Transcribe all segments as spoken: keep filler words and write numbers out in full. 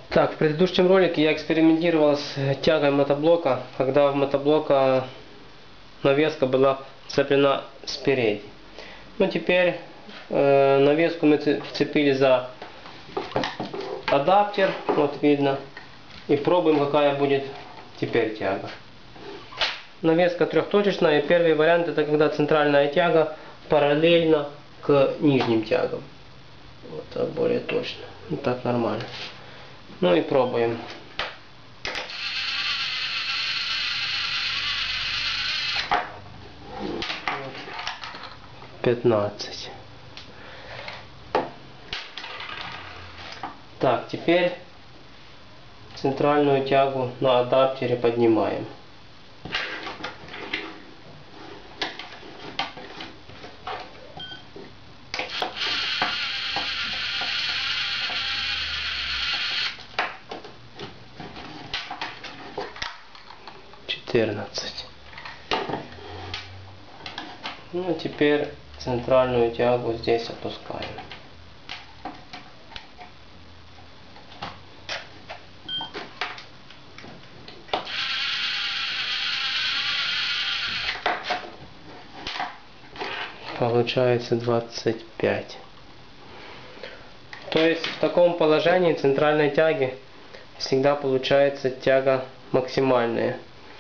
Так, в предыдущем ролике я экспериментировал с тягой мотоблока, когда в мотоблока навеска была вцеплена спереди. Ну теперь э, навеску мы вцепили за адаптер, вот видно, и пробуем, какая будет теперь тяга. Навеска трехточечная, и первый вариант это когда центральная тяга параллельно к нижним тягам. Вот так более точно. Вот так нормально. Ну и пробуем. пятнадцать. Так, теперь центральную тягу на адаптере поднимаем. четырнадцать. Ну, теперь центральную тягу здесь опускаем. Получается двадцать пять. То есть в таком положении центральной тяги всегда получается тяга максимальная.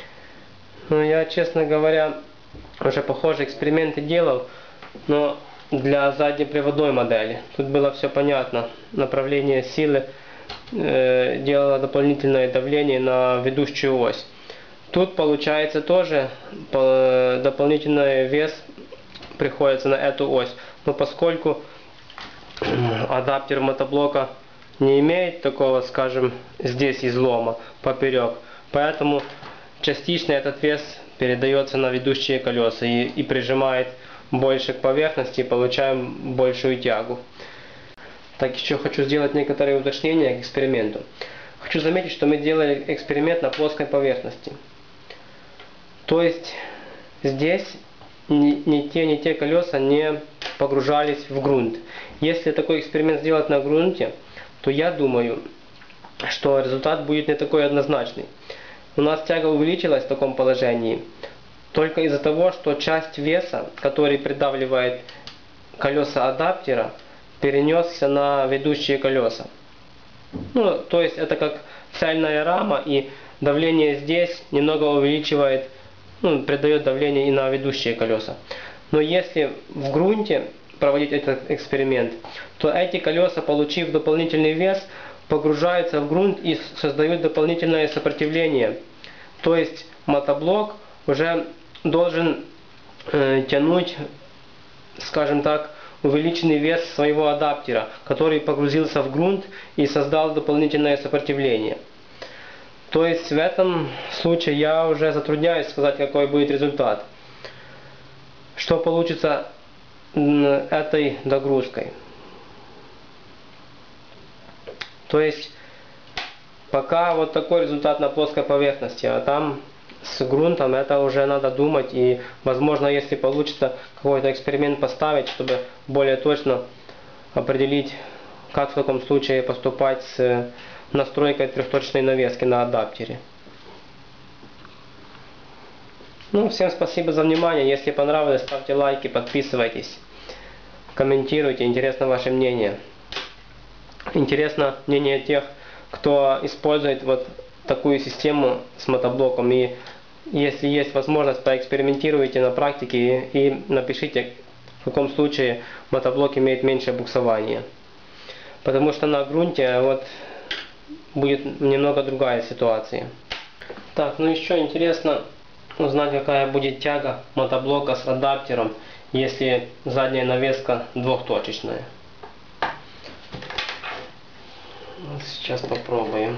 Но я, честно говоря, уже похожие эксперименты делал, но для заднеприводной модели. Тут было все понятно. Направление силы э, делало дополнительное давление на ведущую ось. Тут получается тоже по, дополнительный вес приходится на эту ось. Но поскольку адаптер мотоблока не имеет такого, скажем, здесь излома поперек, поэтому частично этот вес передается на ведущие колеса и, и прижимает больше к поверхности, и получаем большую тягу. Так, еще хочу сделать некоторые уточнения к эксперименту. Хочу заметить, что мы делали эксперимент на плоской поверхности. То есть здесь ни, ни те, ни те колеса не погружались в грунт. Если такой эксперимент сделать на грунте, то я думаю, что результат будет не такой однозначный. У нас тяга увеличилась в таком положении только из-за того, что часть веса, который придавливает колеса адаптера, перенесся на ведущие колеса. Ну, то есть это как цельная рама, и давление здесь немного увеличивает, ну, придает давление и на ведущие колеса. Но если в грунте проводить этот эксперимент, то эти колеса, получив дополнительный вес, погружаются в грунт и создают дополнительное сопротивление. То есть мотоблок уже должен э, тянуть, скажем так, увеличенный вес своего адаптера, который погрузился в грунт и создал дополнительное сопротивление. То есть в этом случае я уже затрудняюсь сказать, какой будет результат. Что получится этой догрузкой. То есть пока вот такой результат на плоской поверхности, а там с грунтом это уже надо думать, и возможно, если получится какой-то эксперимент поставить, чтобы более точно определить, как в таком случае поступать с настройкой трехточечной навески на адаптере. Ну, всем спасибо за внимание. Если понравилось, ставьте лайки, подписывайтесь, комментируйте. Интересно ваше мнение. Интересно мнение тех, кто использует вот такую систему с мотоблоком. И если есть возможность, поэкспериментируйте на практике и напишите, в каком случае мотоблок имеет меньшее буксование. Потому что на грунте вот будет немного другая ситуация. Так, ну еще интересно узнать, какая будет тяга мотоблока с адаптером, если задняя навеска двухточечная. Сейчас попробуем.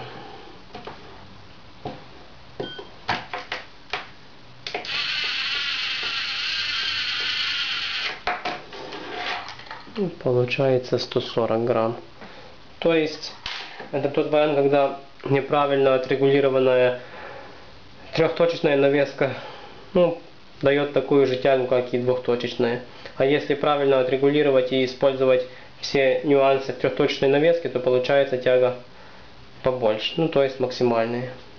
Получается сто сорок грамм. То есть это тот вариант, когда неправильно отрегулированная трехточечная навеска, ну, дает такую же тягу, как и двухточечная. А если правильно отрегулировать и использовать все нюансы трехточечной навески, то получается тяга побольше, ну то есть максимальные.